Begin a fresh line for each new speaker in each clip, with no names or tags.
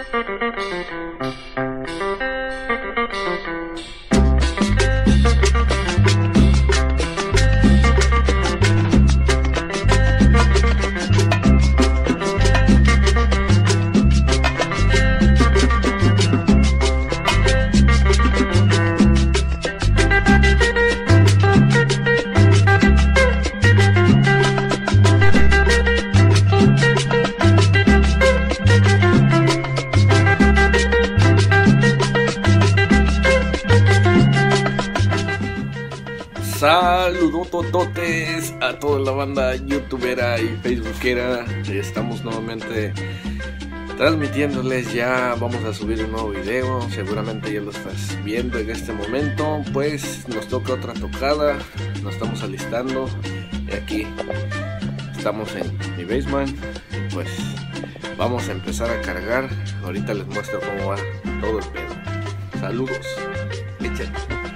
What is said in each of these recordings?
Saludotototes a toda la banda youtubera y facebookera. Estamos nuevamente transmitiéndoles. Ya vamos a subir un nuevo video. Seguramente ya lo estás viendo en este momento. Pues nos toca otra tocada. Nos estamos alistando. Y aquí estamos en mi basement. Y pues vamos a empezar a cargar. Ahorita les muestro cómo va todo el pedo. Saludos. Échale.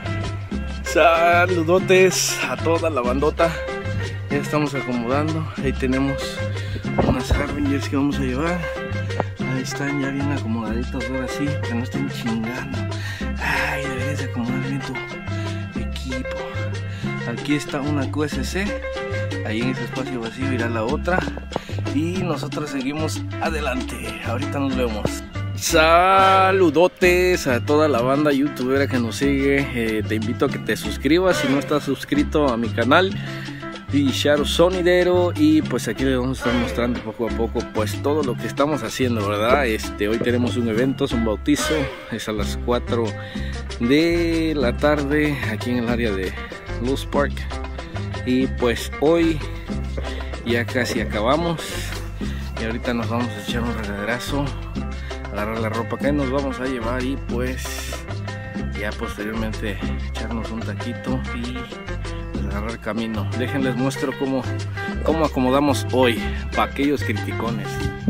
Saludotes a toda la bandota. Ya estamos acomodando. Ahí tenemos unas Harbingers que vamos a llevar. Ahí están ya bien acomodaditos. Ahora sí, que no estén chingando. Ay, deberías de acomodar bien tu equipo. Aquí está una QSC. Ahí en ese espacio vacío irá la otra. Y nosotros seguimos adelante. Ahorita nos vemos. Saludotes a toda la banda youtubera que nos sigue. Te invito a que te suscribas si no estás suscrito a mi canal y Shadow Sonidero. Y pues aquí les vamos a estar mostrando poco a poco pues todo lo que estamos haciendo, ¿verdad? Hoy tenemos un evento, es un bautizo. Es a las 4 de la tarde aquí en el área de Luz Park. Y pues hoy ya casi acabamos. Y ahorita nos vamos a echar un regaderazo, agarrar la ropa que nos vamos a llevar y pues ya posteriormente echarnos un taquito y pues agarrar camino. Déjenles muestro cómo acomodamos hoy para aquellos criticones.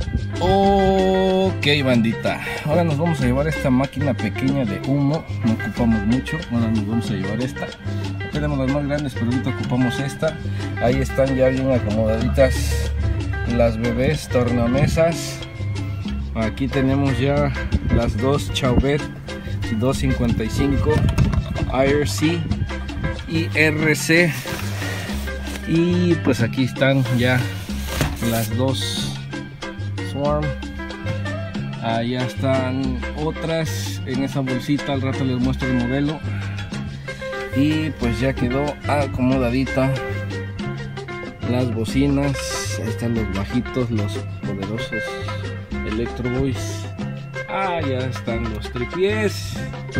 Ok, bandita, ahora nos vamos a llevar esta máquina pequeña de humo. No ocupamos mucho, ahora nos vamos a llevar esta. Tenemos las más grandes, pero ahorita ocupamos esta. Ahí están ya bien acomodaditas las bebés tornamesas. Aquí tenemos ya las dos Chauvet 255 IRC y RC. Y pues aquí están ya las dos Swarm. Allá están otras en esa bolsita, al rato les muestro el modelo. Y pues ya quedó acomodadita las bocinas. Ahí están los bajitos, los poderosos Electro Boys. Ya están los tripiés.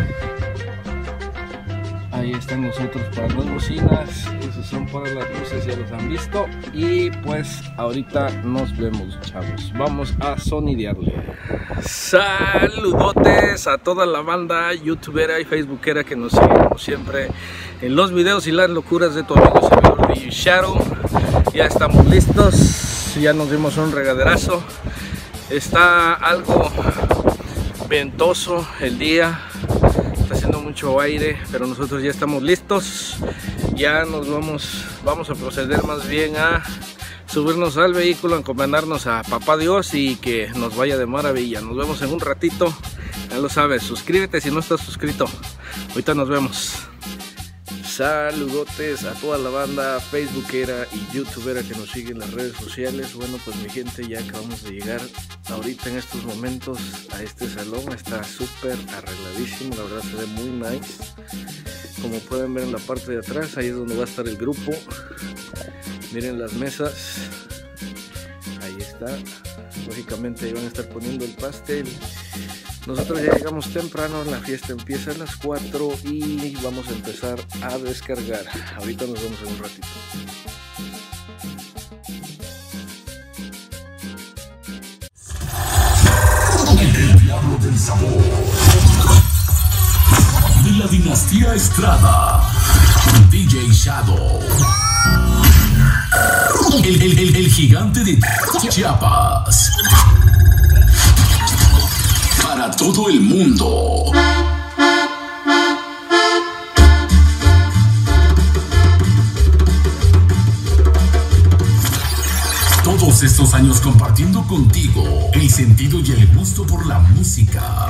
Ahí están los otros para las bocinas. Esos son para las luces, ya los han visto. Y pues ahorita nos vemos, chavos. Vamos a sonidearle. Saludotes a toda la banda youtubera y facebookera que nos sigue como siempre en los videos y las locuras de tu amigo servidor DJ Shadow. Ya estamos listos. Ya nos dimos un regaderazo. Está algo ventoso el día, está haciendo mucho aire, pero nosotros ya estamos listos. Ya nos vamos a proceder más bien a subirnos al vehículo, encomendarnos a Papá Dios y que nos vaya de maravilla. Nos vemos en un ratito, ya lo sabes, suscríbete si no estás suscrito. Ahorita nos vemos. Saludotes a toda la banda facebookera y youtubera que nos sigue en las redes sociales. Bueno, pues mi gente, ya acabamos de llegar ahorita en estos momentos a este salón. Está súper arregladísimo, la verdad se ve muy nice. Como pueden ver en la parte de atrás, ahí es donde va a estar el grupo. Miren las mesas, ahí está. Lógicamente ahí van a estar poniendo el pastel. Nosotros ya llegamos temprano, la fiesta empieza a las 4 y vamos a empezar a descargar. Ahorita nos vemos en un ratito.
El diablo del sabor de la dinastía Estrada, DJ Shadow, el gigante de Chiapas. Para todo el mundo. Todos estos años años compartiendo contigo el sentido y el gusto por la música.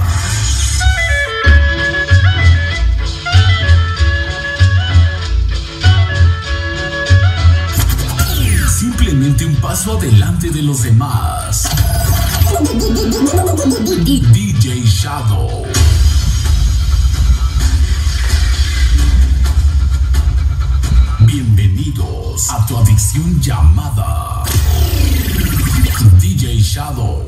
Simplemente un paso adelante de los demás. DJ Shadow. Bienvenidos a tu adicción llamada DJ Shadow.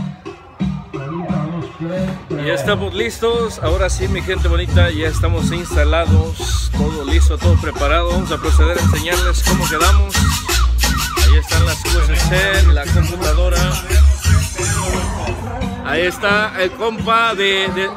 Ya estamos listos, ahora sí mi gente bonita, ya estamos instalados, todo listo, todo preparado. Vamos a proceder a enseñarles cómo quedamos. Ahí están las USB, la computadora. Ahí está el compa de...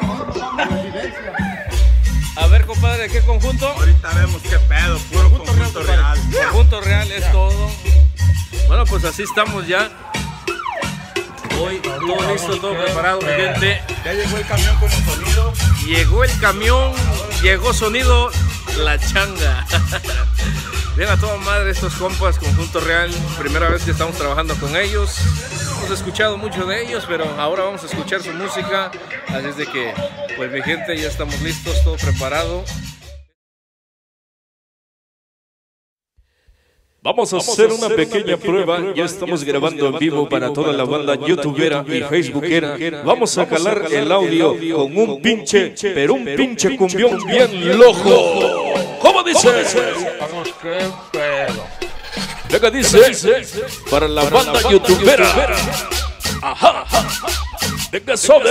A ver, compadre, ¿de qué conjunto?
Ahorita vemos qué pedo, puro conjunto real.
Conjunto real es todo. Bueno, pues así estamos ya. Hoy todo listo, todo preparado, mi gente.
Ya llegó el camión con el sonido.
Llegó el camión, llegó sonido, la changa. Bien a toda madre estos compas, Conjunto Real. Primera vez que estamos trabajando con ellos. Hemos escuchado mucho de ellos, pero ahora vamos a escuchar su música. Así es de que, pues mi gente, ya estamos listos, todo preparado.
Vamos a hacer una pequeña prueba. Ya estamos grabando en vivo para toda la banda youtubera y facebookera. Vamos a calar el audio con un pinche, pero un pinche cumbión bien loco. ¿Cómo dice? Venga, dice, para la banda youtubera. Ajá. Venga, sobre.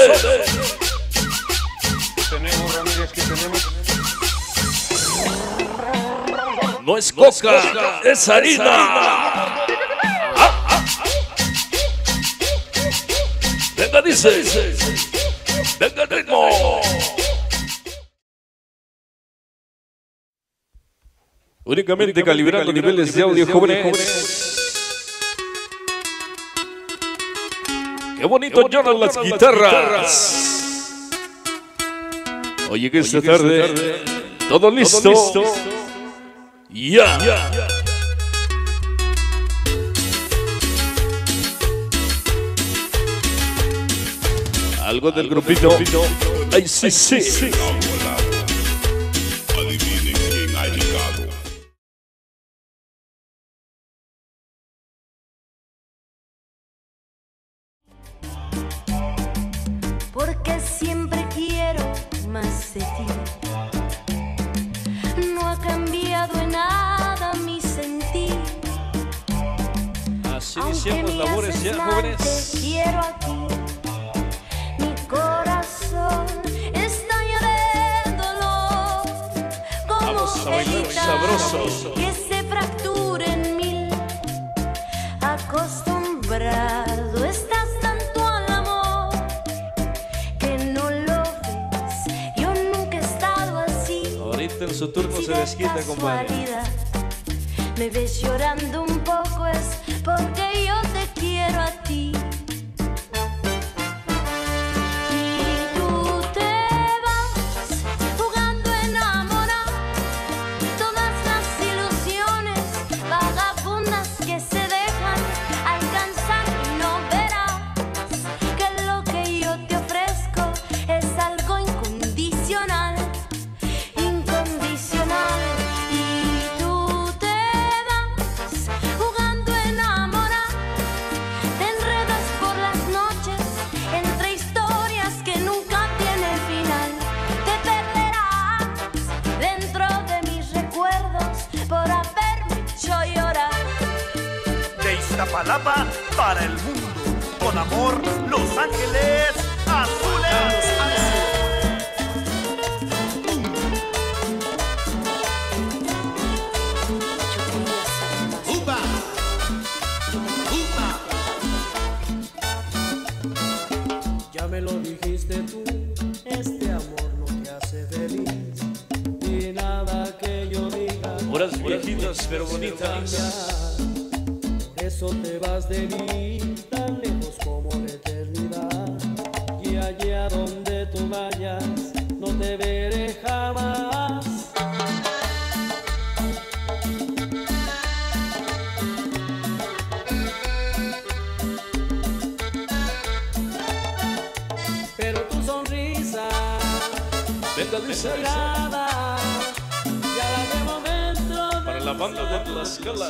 Tenemos, Ramírez, que tenemos.
No es coca, es harina. Venga, dice. Venga, ritmo. Únicamente calibrando niveles de audio, jóvenes. Qué bonito lloran las guitarras. Oye, que esta tarde todo listo. Ya. Algo del grupito. Ay, sí.
Adivinen quién ha llegado.
Porque siempre quiero más de ti. No ha cambiado en nada mi sentir.
Así iniciamos labores ya, jóvenes.
Quiero aquí. Mi corazón está lleno de dolor.
Vamos a bailar sabroso.
Que se fracture en mil. Acostumbrado estás tanto al amor que no lo ves. Yo nunca he estado así.
Ahorita en su turno se desquita, compadre.
Me ves llorando un poco es porque yo te quiero a ti. Y tú te vas jugando a enamorar. Todas las ilusiones vagabundas que se dejan alcanzar y no verás que lo que yo te ofrezco es algo incondicional. Incondicional. Y tú te vas jugando a enamorar. Te enredas por las noches entre historias que nunca tienen final. Te perderás dentro de mis recuerdos por haberme hecho llorar.
De Iztapalapa para el mundo. Con amor, Los Ángeles Azules.
Ya me lo dijiste tú, este amor no te hace feliz. Y nada que yo diga.
Horas viejitas pero bonitas.
Por eso te vas de mí, tan lejos como la eternidad. Y allá donde tú vayas, no te veré jamás.
Venga, dice.
Nada, ya la de momento
Para la banda de Tlaxcala.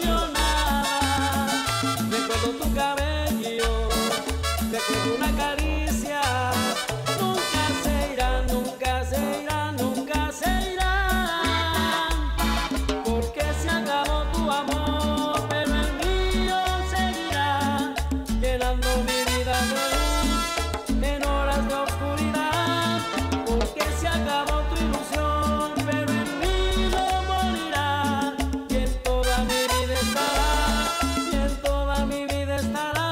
Recuerdo tu cabello, recuerdo una caricia. Nunca se irán, nunca se irán, nunca se irán. Porque se acabó tu amor, pero el mío seguirá llenando mi vida de luz en horas de oscuridad. Porque se acabó tu ilusión, pero en mí no morirá. Y en toda mi vida estará, y en toda mi vida estará.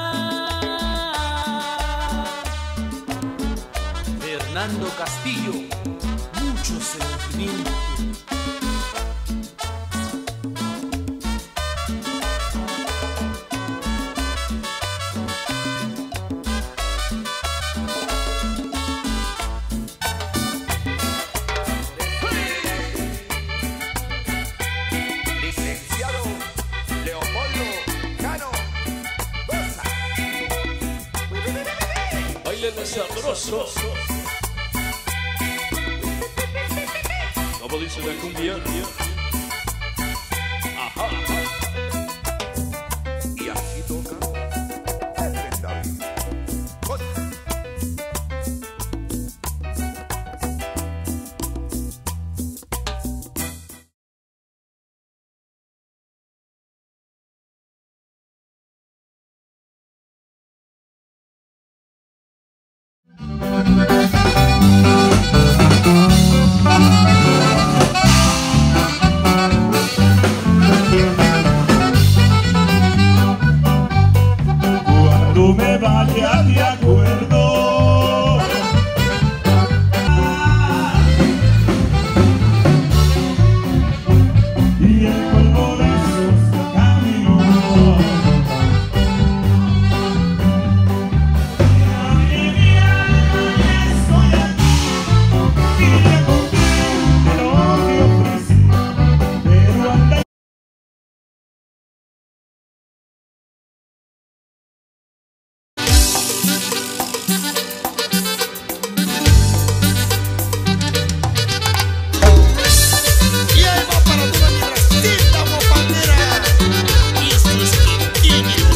Fernando Castillo, mucho sentimiento.
Licenciado Leopoldo Cano Goza.
Bailen sabroso. Como dice la cumbia. Ajá.
Y aquí toca el David. Goza.
Cuando me vaya de acuerdo, y el polvo de sus caminos, estoy aquí y le conté lo que ofrecí, pero anda.
Y ahí va para toda mi racita guapandera. Y esto es que tiene los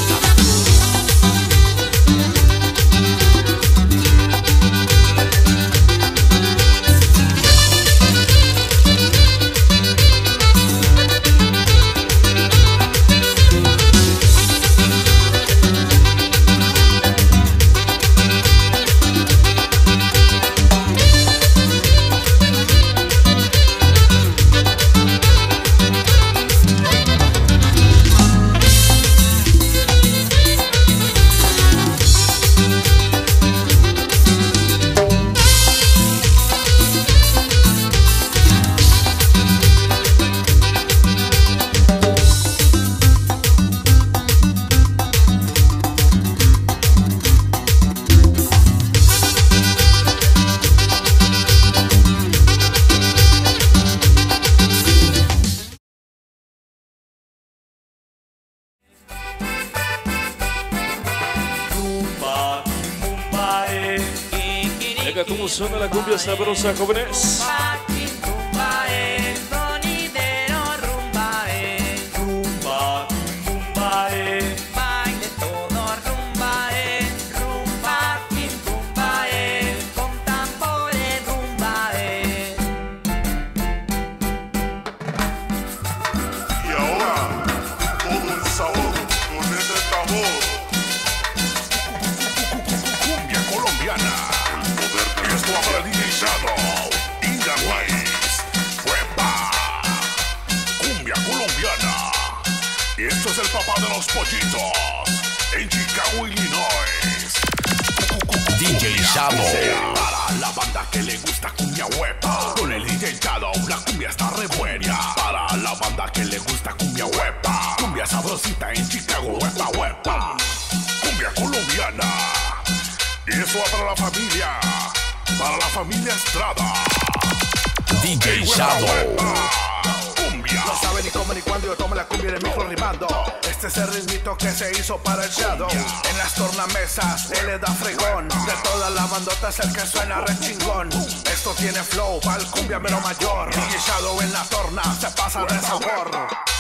Venga, cómo suena la cumbia sabrosa, jóvenes.
Y ahora, todo el sabor con este tambor. Cumbia colombiana. Y esto va para DJ Shadow. Inga País. ¡Huepa! Cumbia colombiana. Y esto es el papá de los pollitos. En Chicago, Illinois.
DJ Shadow.
Para la banda que le gusta cumbia huepa, con el DJ Shadow la cumbia está re buena. Para la banda que le gusta cumbia huepa, cumbia sabrosita en Chicago, huepa, huepa. Cumbia colombiana. Y eso va para la familia Estrada.
DJ
Huepa,
Shadow.
huepa. Cumbia No sabe ni cómo ni cuándo yo tomo la cumbia en el micro rimando. Este es el ritmito que se hizo para el Shadow. En las tornamesas, él le da fregón. De todas las bandotas el que suena re chingón. Esto tiene flow, pa'l cumbia mero mayor. DJ Shadow en la torna, se pasa de sabor.